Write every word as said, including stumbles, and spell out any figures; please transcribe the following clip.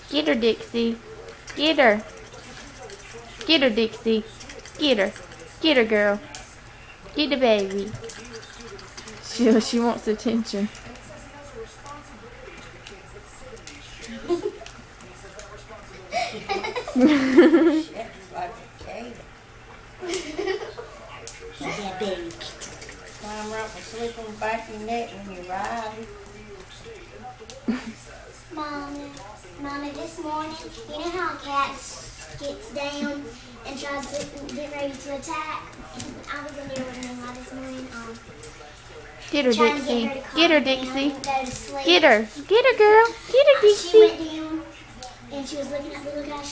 Get her, Dixie. Get her. Get her, Dixie. Get her. Get her, girl. Get the baby. She, she wants attention. Yeah, baby. Climb up and sleep on the back of your neck when you ride. Mommy, Mommy, this morning, you know how a cat gets down and tries to get ready to attack? I was in there with Mama this morning, um, Get her, trying to Dixie. get her to Get her, calm down Dixie. and go to sleep. Get her. Get her, girl. Get her, She Dixie. went down and she was looking at the little guy.